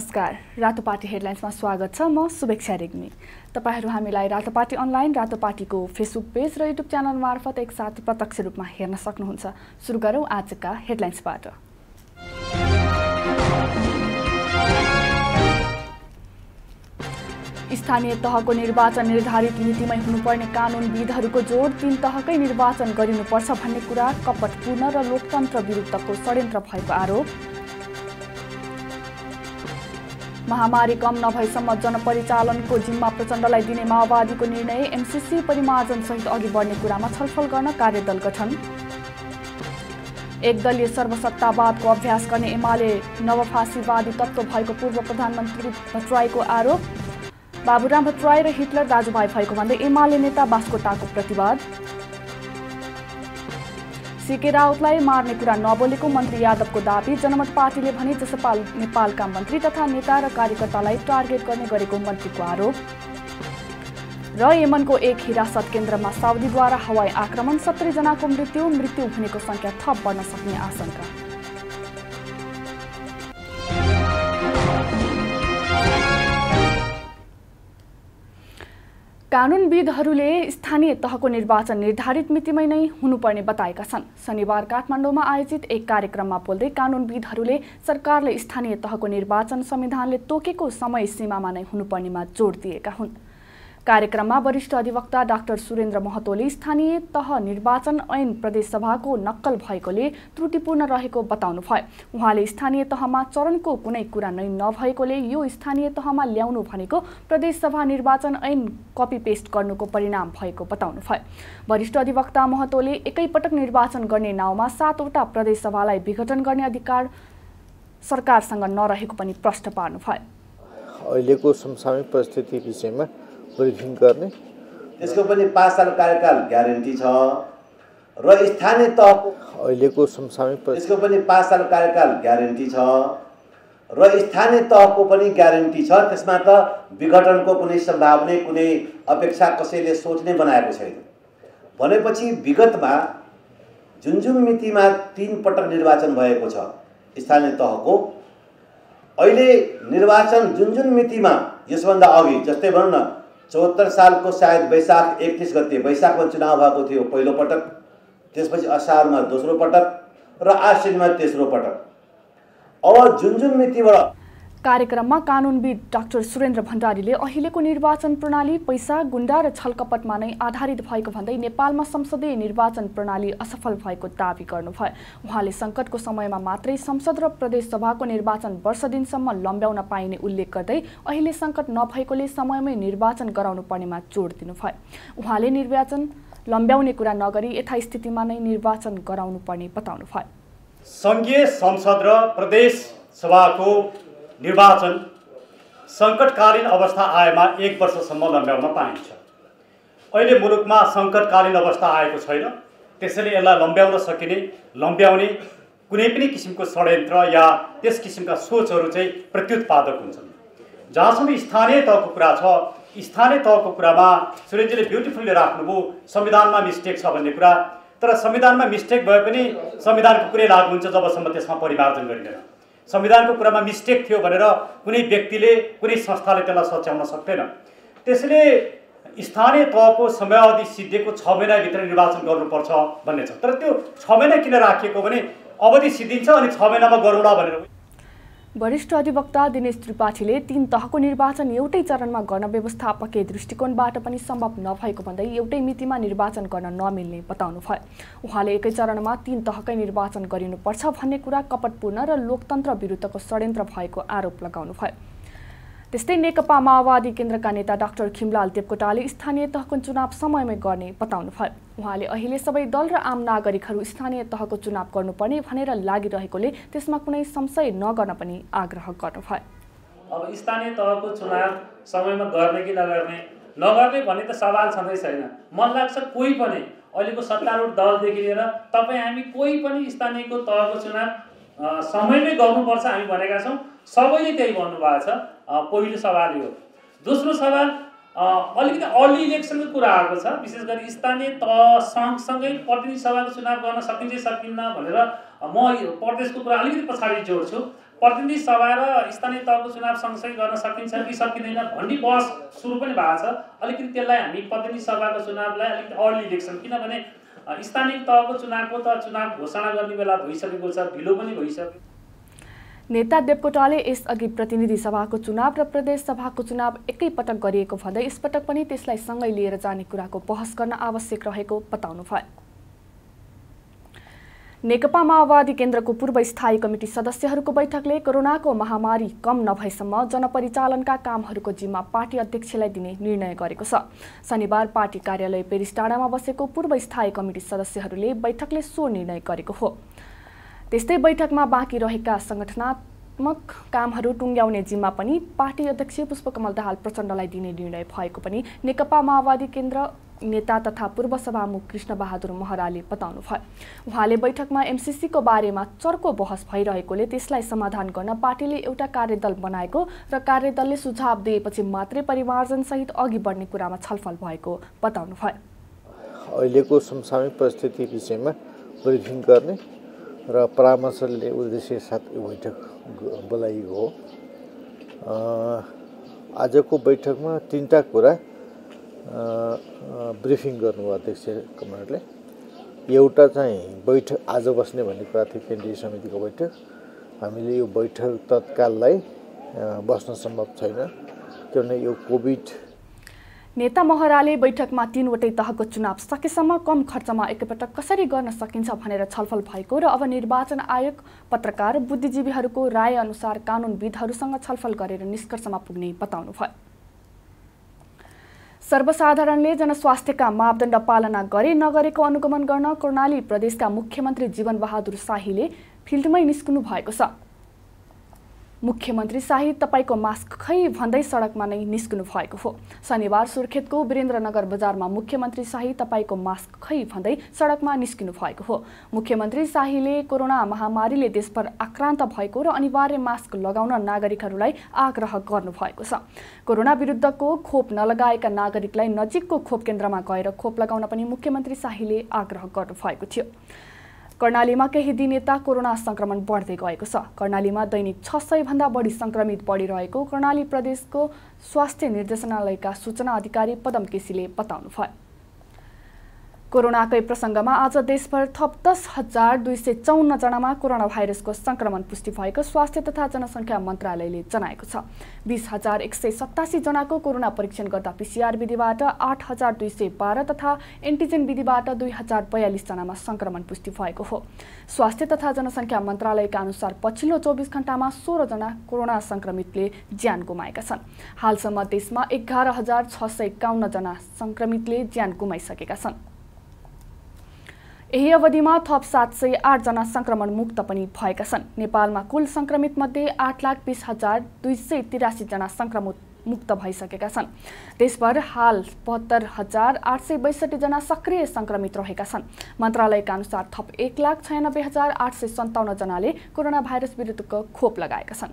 नमस्कार, रातोपाटी हेडलाइन्समा स्वागत छ। म शुभेक्षा रेग्मी। तपाईहरू हामीलाई रातोपाटी अनलाइन, रातोपाटीको फेसबुक पेज र युट्युब च्यानल मार्फत एकसाथ प्रत्यक्ष रूपमा हेर्न सक्नुहुन्छ। सुरु गरौँ आजका हेडलाइन्सबाट। स्थानीय तहको निर्वाचन निर्धारित मितिमै हुनुपर्ने कानुनविदहरूको जोड, 3 तहकै निर्वाचन गरिनुपर्छ भन्ने कुरा कपटपूर्ण र लोकतन्त्र विरुद्धको षड्यन्त्र भएको आरोप। महामारी कम नभएसम्म जनपरिचालनको जिम्मा प्रचण्डलाई दिने माओवादीको निर्णय, एमसीसी परिमार्जन सहित अघि बढ्ने कुरामा छलफल गर्न कार्यदल गठन। एकदलीय सर्वसत्तावादको अभ्यास गर्ने एमाले नवफासीवादी तत्त्व भएको पूर्व प्रधानमन्त्री भट्टराईको आरोप। बाबुराम भट्टराई र हिटलर दाजुभाइ भएको भन्दै एमाले नेता बास्कोटाको प्रतिवाद। सीके राउतलाई मार्ने कुरा नबोलेको मन्त्री यादवको दाबी, जनमत पार्टीले भने जसपाल नेपालका मन्त्री तथा नेता र कार्यकर्तालाई टार्गेट गर्ने गरेको मन्त्रीको आरोप। र यमनको एक हिरासत केन्द्रमा साउदीद्वारा हवाई आक्रमण, 70 जनाको मृत्यु हुनेको संख्या थप बढ्न सक्ने आशंका। कानुनविदहरूले स्थानीय तहको निर्वाचन निर्धारित मितिमै नै हुनुपर्ने बताएका छन्। शनिबार काठमाडौँमा आयोजित एक कार्यक्रममा बोल्दै कानुनविदहरूले सरकारले स्थानीय तहको निर्वाचन संविधानले तोकेको समय सीमामा नै हुनुपर्नेमा जोड दिएका हुन्। कार्यक्रममा वरिष्ठ अधिवक्ता डाक्टर सुरेन्द्र महतोले स्थानीय तह निर्वाचन ऐन प्रदेशसभाको नक्कल भएकोले त्रुटिपूर्ण रहेको बताउनुभयो। उहाँले स्थानीय तहमा चरणको कुनै कुरा नै नभएकोले यो स्थानीय तहमा ल्याउनु भनेको प्रदेशसभा निर्वाचन ऐन कपी पेस्ट गर्नुको परिणाम भएको बताउनुभयो। वरिष्ठ अधिवक्ता महतोले एकैपटक निर्वाचन गर्ने नाउँमा 7 वटा प्रदेशसभालाई विघटन गर्ने अधिकार सरकारसँग नरहेको पनि प्रश्न पार्नुभयो। अहिलेको समसामयिक परिस्थिति विषयमा ब्रिफिङ गर्ने, त्यसको पनि 5 साल कार्यकाल ग्यारेन्टी छ र स्थानीय तहको अहिलेको समसामयिक त्यसको पनि 5 साल कार्यकाल ग्यारेन्टी छ र स्थानीय तहको पनि ग्यारेन्टी छ। त्यसमा त विघटनको कुनै सम्भावना, कुनै अपेक्षा कसैले सोच्ने बनाएको छैन। भनेपछि विगतमा जुन मितिमा 3 पटक निर्वाचन भएको छ स्थानीय तहको, अहिले निर्वाचन जुन मितिमा यसभन्दा अघि, जस्तै भनौँ न 74 सालको सायद वैशाख 31 गते वैशाखमा चुनाव भएको थियो पहिलो पटक, त्यसपछि असारमा दोस्रो पटक र आश्विनमा तेस्रो पटक। अब जुन मितिबाट कार्यक्रममा कानुनविद डाक्टर सुरेन्द्र भण्डारीले अहिलेको निर्वाचन प्रणाली पैसा, गुण्डा र छलकपटमा नै आधारित भएको भन्दै नेपालमा संसदीय निर्वाचन प्रणाली असफल भएको दावी गर्नुभयो। उहाँले सङ्कटको समयमा मात्रै संसद र प्रदेशसभाको निर्वाचन वर्ष दिनसम्म लम्ब्याउन पाइने उल्लेख गर्दै अहिले सङ्कट नभएकोले समयमै निर्वाचन गराउनु पर्नेमा जोड दिनुभयो। उहाँले निर्वाचन लम्ब्याउने कुरा नगरी यथास्थितिमा नै निर्वाचन गराउनु पर्ने बताउनुभयो। सङ्घीय संसद र प्रदेश सभाको निर्वाचन सङ्कटकालीन अवस्था आएमा 1 वर्षसम्म लम्ब्याउन पाइन्छ। अहिले मुलुकमा सङ्कटकालीन अवस्था आएको छैन, त्यसैले यसलाई लम्ब्याउने कुनै पनि किसिमको षड्यन्त्र या त्यस किसिमका सोचहरू चाहिँ प्रत्युत्पादक हुन्छन्। जहाँसम्म स्थानीय तहको कुरा छ, स्थानीय तहको कुरामा सुरेन्द्रजीले ब्युटिफुल्ली राख्नुभयो संविधानमा मिस्टेक छ भन्ने कुरा। तर संविधानमा मिस्टेक भए पनि संविधानको कुरै लागू हुन्छ जबसम्म त्यसमा परिमार्जन गरिँदैन। संविधानको कुरामा मिस्टेक थियो भनेर कुनै व्यक्तिले, कुनै संस्थाले त्यसलाई सच्याउन सक्दैन। त्यसैले स्थानीय तहको समयावधि सिद्धिएको 6 महिनाभित्र निर्वाचन गर्नुपर्छ भन्ने छ। तर त्यो 6 महिना किन राखिएको भने अवधि सिद्धिन्छ अनि 6 महिनामा गरौँला भनेर। वरिष्ठ अधिवक्ता दिनेश त्रिपाठीले 3 तहको निर्वाचन एउटै चरणमा गर्न व्यवस्थापकीय दृष्टिकोणबाट पनि सम्भव नभएको भन्दै एउटै मितिमा निर्वाचन गर्न नमिल्ने बताउनुभयो। उहाँले एकै चरणमा 3 तहकै निर्वाचन गरिनुपर्छ भन्ने कुरा कपटपूर्ण र लोकतन्त्र विरुद्धको षड्यन्त्र भएको आरोप लगाउनुभयो। त्यस्तै नेकपा माओवादी केन्द्रका नेता डाक्टर खिमलाल देवकोटाले स्थानीय तहको चुनाव समयमै गर्ने बताउनुभयो। उहाँले अहिले सबै दल र आम नागरिकहरू स्थानीय तहको चुनाव गर्नुपर्ने भनेर लागिरहेकोले त्यसमा कुनै संशय नगर्न पनि आग्रह गर्नुभयो। अब स्थानीय तहको चुनाव समयमा गर्ने कि नगर्ने भन्ने त सवाल छँदै छैन। मन लाग्छ कोही पनि अहिलेको सत्तारूढ दलदेखि लिएर तपाईँ हामी कोही पनि स्थानीयको तहको चुनाव समयमै गर्नुपर्छ हामी भनेका छौँ। सबैले त्यही भन्नुभएको छ। पहिलो सवाल यो। दोस्रो सवाल अलिकति अर्ली इलेक्सनको कुरा आएको छ। विशेष गरी स्थानीय तह सँगसँगै प्रतिनिधि सभाको चुनाव गर्न सकिन्छ सकिन्न भनेर म प्रदेशको कुरा अलिकति पछाडि जोड्छु। प्रतिनिधि सभा र स्थानीय तहको चुनाव सँगसँगै गर्न सकिन्छ कि सकिँदैन भन्ने बहस सुरु पनि भएको छ। अलिकति त्यसलाई हामी प्रतिनिधि सभाको चुनावलाई अलिकति अर्ली इलेक्सन, किनभने स्थानीय तहको चुनावको त चुनाव घोषणा गर्ने बेला भइसकेको छ, ढिलो पनि भइसक्यो। नेता देवकोटाले यसअघि प्रतिनिधि सभाको चुनाव र प्रदेश सभाको चुनाव एकैपटक गरिएको भन्दै यसपटक पनि त्यसलाई सँगै लिएर जाने कुराको बहस गर्न आवश्यक रहेको बताउनुभयो। नेकपा माओवादी केन्द्रको पूर्व स्थायी कमिटी सदस्यहरूको बैठकले कोरोनाको महामारी कम नभएसम्म जनपरिचालनका कामहरूको जिम्मा पार्टी अध्यक्षलाई दिने निर्णय गरेको छ। शनिबार पार्टी कार्यालय पेरिस डाँडामा बसेको पूर्व स्थायी कमिटी सदस्यहरूले बैठकले सो निर्णय गरेको हो। त्यस्तै बैठकमा बाँकी रहेका संगठनात्मक कामहरू टुङ्ग्याउने जिम्मा पनि पार्टी अध्यक्ष पुष्पकमल दाहाल प्रचण्डलाई दिने निर्णय भएको पनि नेकपा माओवादी केन्द्र नेता तथा पूर्व सभामुख कृष्णबहादुर महराले बताउनुभयो। उहाँले बैठकमा एमसीसीको बारेमा चर्को बहस भइरहेकोले त्यसलाई समाधान गर्न पार्टीले एउटा कार्यदल बनाएको र कार्यदलले सुझाव दिएपछि मात्रै परिमार्जनसहित अघि बढ्ने कुरामा छलफल भएको बताउनुभयो। अहिलेको समसामयिक परिस्थिति विषयमा ब्रिफिङ गर्ने र परामर्शले उद्देश्य साथ यो बैठक बोलाइएको हो। आजको बैठकमा तीनटा कुरा ब्रिफिङ गर्नुभयो अध्यक्ष कमरेडले। एउटा चाहिँ बैठक आज बस्ने भन्ने कुरा थियो, केन्द्रीय समितिको बैठक। हामीले यो बैठक तत्काललाई बस्न सम्भव छैन, किनभने यो कोभिड। नेता महराले बैठकमा 3वटै तहको चुनाव सकेसम्म कम खर्चमा एकपटक कसरी गर्न सकिन्छ भनेर छलफल भएको र अब निर्वाचन आयोग, पत्रकार, बुद्धिजीवीहरूको राय अनुसार कानुनविदहरूसँग छलफल गरेर निष्कर्षमा पुग्ने बताउनुभयो। सर्वसाधारणले जनस्वास्थ्यका मापदण्ड पालना गरे नगरेको अनुगमन गर्न कर्णाली प्रदेशका मुख्यमन्त्री जीवनबहादुर शाहीले फिल्डमै निस्कनु भएको छ। मुख्यमन्त्री शाही तपाईको मास्क खै भन्दै सडकमा नै निस्कनु भएको हो। शनिबार सुर्खेतको वीरेन्द्रनगर बजारमा मुख्यमन्त्री शाही तपाईको मास्क खै भन्दै सडकमा निस्कनु भएको हो। मुख्यमन्त्री शाहीले कोरोना महामारीले देशभर आक्रान्त भएको र अनिवार्य मास्क लगाउन नागरिकहरूलाई आग्रह गर्नुभएको छ। कोरोना विरुद्धको खोप नलगाएका नागरिकलाई नजिकको खोप केन्द्रमा गएर खोप लगाउन पनि मुख्यमन्त्री शाहीले आग्रह गर्नुभएको थियो। कर्णालीमा केही दिन यता कोरोना संक्रमण बढ्दै गएको छ। कर्णालीमा दैनिक 600 भन्दा बढी संक्रमित बढिरहेको कर्णाली प्रदेशको स्वास्थ्य निर्देशनालयका सूचना अधिकारी पदम केसीले बताउनुभयो। कोरोनाकै प्रसङ्गमा आज देशभर थप 10,254 जनामा कोरोना भाइरसको संक्रमण पुष्टि भएको स्वास्थ्य तथा जनसङ्ख्या मन्त्रालयले जनाएको छ। 20,187 जनाको कोरोना परीक्षण गर्दा पीसीआर विधिबाट 8,212 तथा एन्टिजेन विधिबाट 2,042 जनामा संक्रमण पुष्टि भएको हो। स्वास्थ्य तथा जनसङ्ख्या मन्त्रालयका अनुसार पछिल्लो 24 घण्टामा 16 जना कोरोना संक्रमितले ज्यान गुमाएका छन्। हालसम्म देशमा 11,651 जना संक्रमितले ज्यान गुमाइसकेका छन्। यही अवधिमा थप 708 जना संक्रमण मुक्त पनि भएका छन्। नेपालमा कुल संक्रमित मध्ये 8,20,283 जना संक्रमित मुक्त भइसकेका छन्। देशभर हाल 72,862 जना सक्रिय संक्रमित रहेका छन्। मन्त्रालयका अनुसार थप 1,96,857 जनाले कोरोना भाइरस विरुद्धको खोप लगाएका छन्।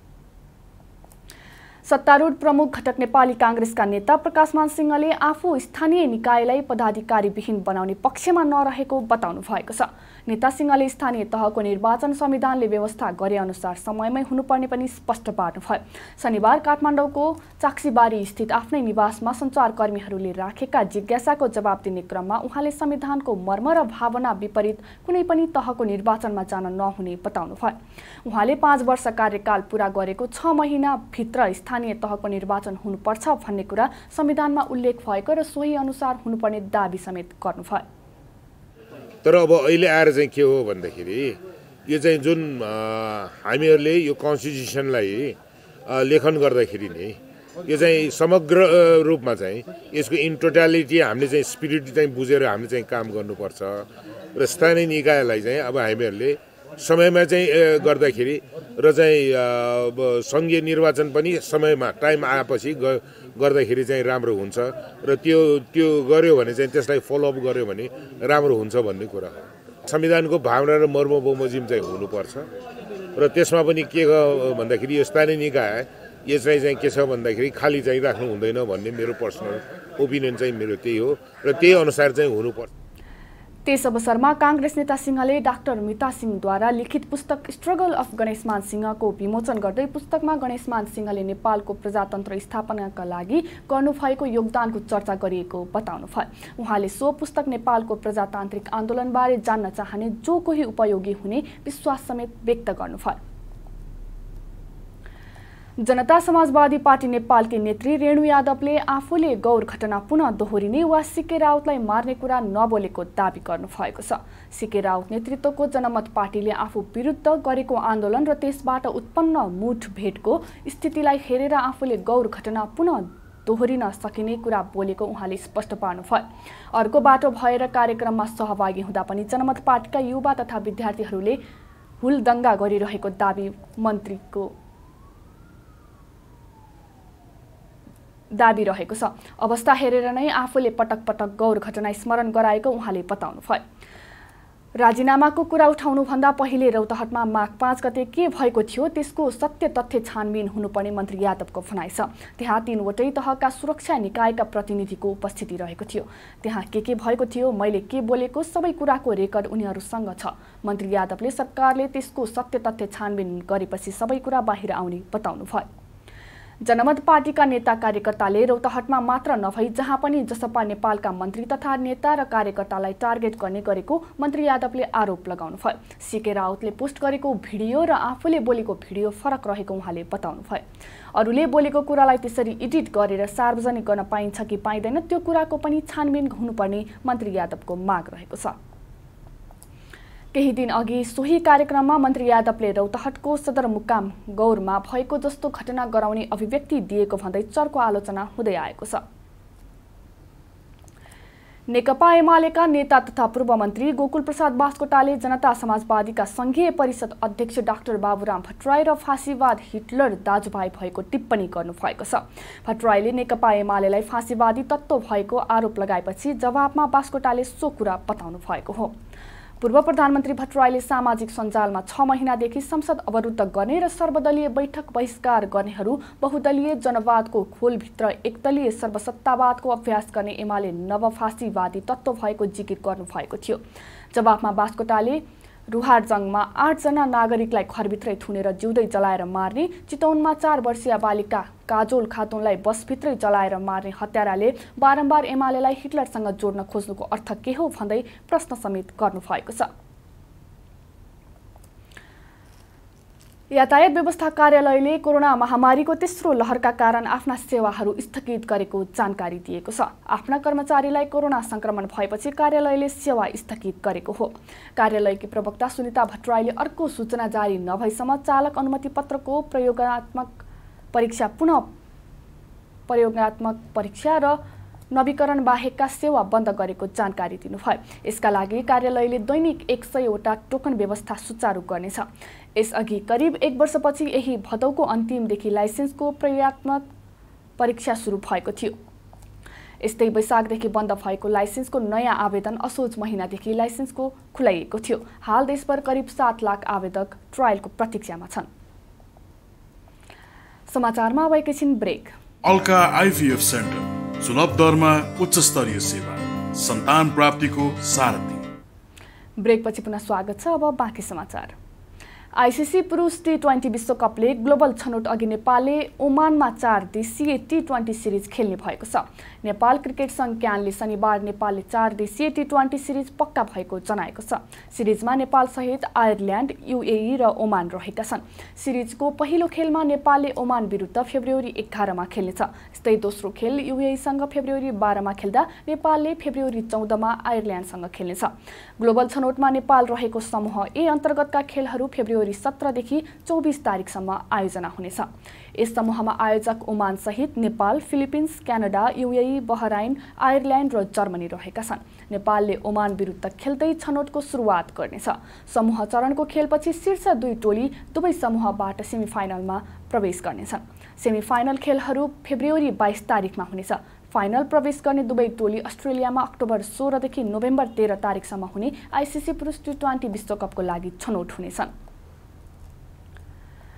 सत्तारूढ प्रमुख घटक नेपाली कांग्रेसका नेता प्रकाशमान सिंहले आफू स्थानीय निकायलाई पदाधिकारीविहीन बनाउने पक्षमा नरहेको बताउनु भएको छ। नेता सिंहले स्थानीय तहको निर्वाचन संविधानले व्यवस्था गरे अनुसार समयमै हुनुपर्ने पनि स्पष्ट पार्नुभयो। शनिबार काठमाडौँको चाक्सीबारी स्थित आफ्नै निवासमा सञ्चारकर्मीहरूले राखेका जिज्ञासाको जवाब दिने क्रममा उहाँले संविधानको मर्म र भावना विपरीत कुनै पनि तहको निर्वाचनमा जान नहुने बताउनुभयो। उहाँले 5 वर्ष कार्यकाल पूरा गरेको 6 महिनाभित्र स्थानीय तहको निर्वाचन हुनुपर्छ भन्ने कुरा संविधानमा उल्लेख भएको र सोही अनुसार हुनुपर्ने दाबी समेत गर्नुभयो। तर अब अहिले आएर चाहिँ के हो भन्दाखेरि यो चाहिँ जुन हामीहरूले यो कन्स्टिट्युसनलाई लेखन गर्दाखेरि नि यो चाहिँ समग्र रूपमा चाहिँ यसको इन टोटालिटी हामीले चाहिँ स्पिरिट चाहिँ बुझेर हामीले चाहिँ काम गर्नुपर्छ र स्थानीय निकायलाई चाहिँ अब हामीहरूले समयमा चाहिँ गर्दाखेरि र चाहिँ सङ्घीय निर्वाचन पनि समयमा टाइम आएपछि गर्दाखेरि चाहिँ राम्रो हुन्छ र त्यो गर्यो भने चाहिँ त्यसलाई फलोअप गर्यो भने राम्रो हुन्छ भन्ने कुरा हो। संविधानको भावना र मर्म बमोजिम चाहिँ हुनुपर्छ र त्यसमा पनि के भन्दाखेरि यो स्थानीय निकाय यसलाई चाहिँ के छ भन्दाखेरि खाली चाहिँ राख्नु हुँदैन भन्ने मेरो पर्सनल ओपिनियन चाहिँ मेरो त्यही हो र त्यही अनुसार चाहिँ हुनुपर्छ। त्यस अवसरमा काङ्ग्रेस नेता सिंहले डाक्टर मिता सिंहद्वारा लिखित पुस्तक स्ट्रगल अफ गणेशमान सिंहको विमोचन गर्दै पुस्तकमा गणेशमान सिंहले नेपालको प्रजातन्त्र स्थापनाका लागि गर्नुभएको योगदानको चर्चा गरिएको बताउनुभयो। उहाँले सो पुस्तक नेपालको प्रजातान्त्रिक आन्दोलनबारे जान्न चाहने जो कोही उपयोगी हुने विश्वास समेत व्यक्त गर्नुभयो। जनता समाजवादी पार्टी नेपालकी नेत्री रेणु यादवले आफूले गौर घटना पुनः दोहोरिने वा सीके राउतलाई मार्ने कुरा नबोलेको दाबी गर्नुभएको छ। सीके राउत नेतृत्वको जनमत पार्टीले आफू विरुद्ध गरेको आन्दोलन र त्यसबाट उत्पन्न मुठभेडको स्थितिलाई हेरेर आफूले गौर घटना पुनः दोहोरिन सकिने कुरा बोलेको उहाँले स्पष्ट पार्नुभयो। अर्को बाटो भएर कार्यक्रममा सहभागी हुँदा पनि जनमत पार्टीका युवा तथा विद्यार्थीहरूले हुलदङ्गा गरिरहेको दाबी रहेको छ। अवस्था हेरेर नै आफूले पटक पटक गौर घटना स्मरण गराएको उहाँले बताउनुभयो। राजीनामाको कुरा उठाउनुभन्दा पहिले रौतहटमा माघ 5 गते के भएको थियो त्यसको सत्य तथ्य छानबिन हुनुपर्ने मन्त्री यादवको भनाइ छ। त्यहाँ 3वटै तहका सुरक्षा निकायका प्रतिनिधिको उपस्थिति रहेको थियो। त्यहाँ के भएको थियो, मैले के बोलेको, सबै कुराको रेकर्ड उनीहरूसँग छ। मन्त्री यादवले सरकारले त्यसको सत्य तथ्य छानबिन गरेपछि सबै कुरा बाहिर आउने बताउनुभयो। जनमत पार्टीका नेता कार्यकर्ताले रौतहटमा मात्र नभई जहाँ पनि जसपा नेपालका मन्त्री तथा नेता र कार्यकर्तालाई टार्गेट गर्ने गरेको मन्त्री यादवले आरोप लगाउनुभयो। सीके राउतले पोस्ट गरेको भिडियो र आफूले बोलेको भिडियो फरक रहेको उहाँले बताउनुभयो। अरूले बोलेको कुरालाई त्यसरी एडिट गरेर सार्वजनिक गर्न पाइन्छ कि पाइँदैन त्यो कुराको पनि छानबिन हुनुपर्ने मन्त्री यादवको माग रहेको छ। केही दिन अघि सोही कार्यक्रममा मन्त्री यादवले रौतहटको सदरमुकाम गौरमा भएको जस्तो घटना गराउने अभिव्यक्ति दिएको भन्दै चर्को आलोचना हुँदै आएको छ। नेकपा एमालेका नेता तथा पूर्व मन्त्री गोकुल प्रसाद बास्कोटाले जनता समाजवादीका संघीय परिषद अध्यक्ष डाक्टर बाबुराम भट्टराई र फाँसीवाद हिटलर दाजुभाइ भएको टिप्पणी गर्नुभएको छ। भट्टराईले नेकपा एमालेलाई फाँसीवादी तत्त्व भएको आरोप लगाएपछि जवाबमा बास्कोटाले सो कुरा बताउनु भएको हो। पूर्व प्रधानमन्त्री भट्टराईले सामाजिक सञ्जालमा 6 महिनादेखि संसद अवरुद्ध गर्ने र सर्वदलीय बैठक बहिष्कार गर्नेहरू बहुदलीय जनवादको खोलभित्र एकदलीय सर्वसत्तावादको अभ्यास गर्ने एमाले नवफासीवादी तत्त्व भएको जिकिर गर्नुभएको थियो। जवाफमा बास्कोटाले रुहारजङमा 8 जना नागरिकलाई घरभित्रै थुनेर जिउँदै जलाएर मार्ने, चितवनमा 4 वर्षीय बालिका काजोल खातुनलाई बसभित्रै जलाएर मार्ने हत्याराले बारम्बार एमालेलाई हिटलरसँग जोड्न खोज्नुको अर्थ के हो भन्दै प्रश्न समेत गर्नुभएको छ। यातायात व्यवस्था कार्यालयले कोरोना महामारीको तेस्रो लहरका कारण आफ्ना सेवाहरू स्थगित गरेको जानकारी दिएको छ। आफ्ना कर्मचारीलाई कोरोना संक्रमण भएपछि कार्यालयले सेवा स्थगित गरेको हो। कार्यालयकी प्रवक्ता सुनिता भट्टराईले अर्को सूचना जारी नभएसम्म चालक अनुमति पत्रको प्रयोगात्मक परीक्षा र नवीकरण बाहेकका सेवा बन्द गरेको जानकारी दिनुभयो। यसका लागि कार्यालयले दैनिक 100 वटा टोकन व्यवस्था सुचारू गर्नेछ। यसअघि करिब 1 वर्षपछि यही भदौको अन्तिमदेखि लाइसेन्सको प्रयोगात्मक परीक्षा सुरु भएको थियो। यस्तै वैशाखदेखि बन्द भएको लाइसेन्सको नयाँ आवेदन असोज महिनादेखि लाइसेन्सको खुलाइएको थियो। हाल देशभर करिब 7 लाख आवेदक ट्रायलको प्रतीक्षामा छन्। समाचारमा अब एकैछिन ब्रेक। अल्का आइभीएफ सेन्टर सुलभ दरमा उच्च स्तरीय सेवा, सन्तान प्राप्तिको सारथी। ब्रेकपछि पुनः स्वागत छ। अब बाँकी समाचार। आइसिसी पुरुष T20 विश्वकपले ग्लोबल छनौट अघि नेपालले ओमानमा 4 देशीय T20 सिरिज खेल्ने भएको छ। नेपाल क्रिकेट संघ क्यानले शनिबार नेपालले 4 देशीय T20 सिरिज पक्का भएको जनाएको छ। सिरिजमा नेपाल सहित आयरल्यान्ड, UAE र ओमान रहेका छन्। सिरिजको पहिलो खेलमा नेपालले ओमान विरुद्ध फेब्रुअरी 11 मा खेल्नेछ। यस्तै दोस्रो खेल UAE सँग फेब्रुअरी 12 मा खेल्दा नेपालले फेब्रुअरी 14 मा आयरल्यान्डसँग खेल्नेछ। ग्लोबल छनौटमा नेपाल रहेको समूह ए अन्तर्गतका खेलहरू फेब्रुअरी 17 देखि 24 तारिकसम्म आयोजना हुनेछ। यस समूहमा आयोजक ओमान सहित Nepal, Philippines, Canada, UAE, Bahrain, Ireland र जर्मनी रहेका छन्। नेपालले ओमान विरुद्ध खेल्दै छनौटको सुरुवात गर्नेछ। समूह चरणको खेलपछि शीर्ष 2 टोली दुवै समूहबाट सेमिफाइनलमा प्रवेश गर्नेछन्। सेमिफाइनल खेलहरू फेब्रुअरी 22 तारिकमा हुनेछ। फाइनल प्रवेश गर्ने दुवै टोली अस्ट्रेलियामा अक्टोबर 16 देखि नोभेम्बर 13 तारिकसम्म हुने आइसिसी पुरुष T20 विश्वकपको लागि छनौट हुनेछन्।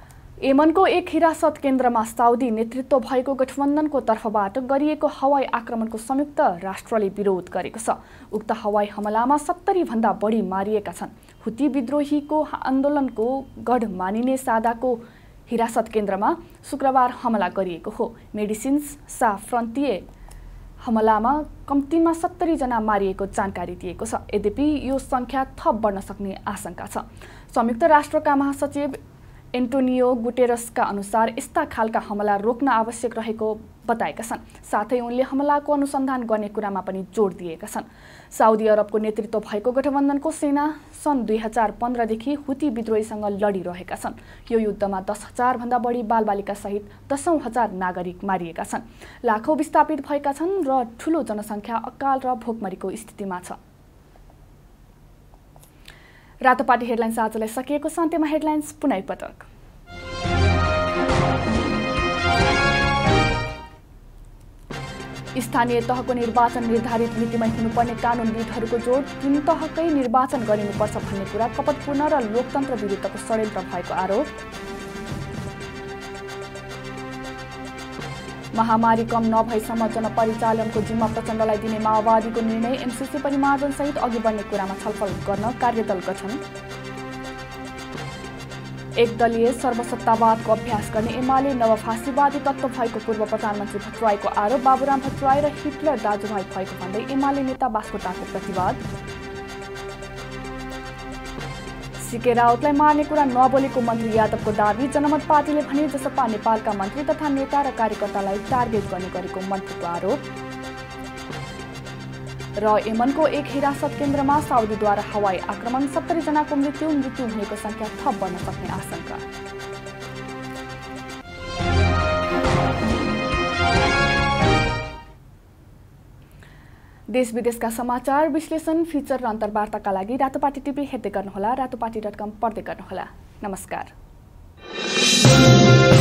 यमनको एक हिरासत केन्द्रमा साउदी नेतृत्व भएको गठबन्धनको तर्फबाट गरिएको हवाई आक्रमणको संयुक्त राष्ट्रले विरोध गरेको छ। उक्त हवाई हमलामा 70 भन्दा बढी मारिएका छन्। हुती विद्रोहीको आन्दोलनको गढ मानिने सादाको हिरासत केन्द्रमा शुक्रबार हमला गरिएको हो। मेडिसिन्स सा फ्रन्टियर हमलामा कम्तीमा 70 जना मारिएको जानकारी दिएको छ। यद्यपि यो संख्या थप बढ्न सक्ने आशंका छ। संयुक्त राष्ट्रका महासचिव एन्टोनियो गुटेरसका अनुसार यस्ता खालका हमला रोक्न आवश्यक रहेको बताएका छन्। साथै उनले हमलाको अनुसन्धान गर्ने कुरामा पनि जोड दिएका छन्। साउदी अरबको नेतृत्व भएको गठबन्धनको सेना सन् 2015 देखि हुती विद्रोहीसँग लडिरहेका छन्। यो युद्धमा 10,000 भन्दा बढी बालबालिका सहित 10,000 नागरिक मारिएका छन्। लाखौं विस्थापित भएका छन् र ठूलो जनसङ्ख्या अकाल र भोकमरीको स्थितिमा छ। रातोपाटी हेडलाइन्स आजलाई सकिएको छ। अन्त्यमा हेडलाइन्स पुनः एकपटक। स्थानीय तहको निर्वाचन निर्धारित मितिमै हुनुपर्ने कानुनविदहरूको जोड, 3 तहकै निर्वाचन गरिनुपर्छ भन्ने कुरा कपटपूर्ण र लोकतन्त्र विरुद्धको षड्यन्त्र भएको आरोप। महामारी कम नभएसम्म जनपरिचालनको जिम्मा प्रचण्डलाई दिने माओवादीको निर्णय, एमसीसी परिमार्जन सहित अघि बढ्ने कुरामा छलफल गर्न कार्यदल गठन। एकदलीय सर्वसत्तावादको अभ्यास गर्ने एमाले नवफासीवादी तत्त्व भएको पूर्व प्रधानमन्त्री भट्टराईको आरोप। बाबुराम भट्टराई र हिटलर दाजुभाइ भएको भन्दै एमाले नेता बास्कोटाको प्रतिवाद। सीके राउतलाई मार्ने कुरा नबोलेको मन्त्री यादवको दाबी। जनमत पार्टीले भने जसपा नेपालका मन्त्री तथा नेता र कार्यकर्तालाई टार्गेट गर्ने गरेको मन्त्रीको आरोप। र यमनको एक हिरासत केन्द्रमा साउदीद्वारा हवाई आक्रमण, 70 जनाको मृत्यु हुनेको संख्या थप बढ्न सक्ने आशंका। देश विदेशका समाचार, विश्लेषण, फिचर र अन्तर्वार्ताका लागि रातोपाटी टिभी हेर्दै गर्नुहोला। रातोपाटी.com पढ्दै गर्नुहोला। नमस्कार।